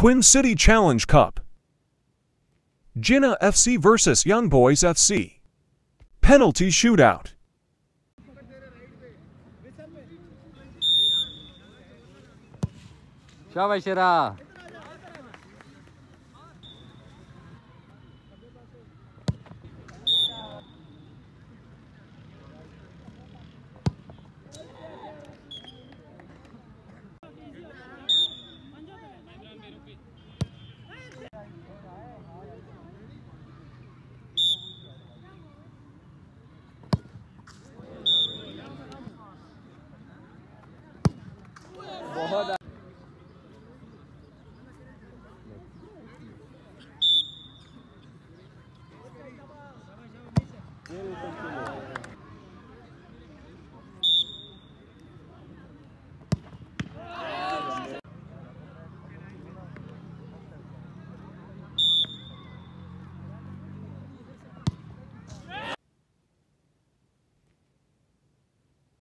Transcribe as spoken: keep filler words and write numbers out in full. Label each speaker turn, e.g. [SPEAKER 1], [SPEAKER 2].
[SPEAKER 1] Twin City Challenge Cup. Jinnah F C versus Young Boys F C. Penalty shootout.
[SPEAKER 2] शाबाश शेरा।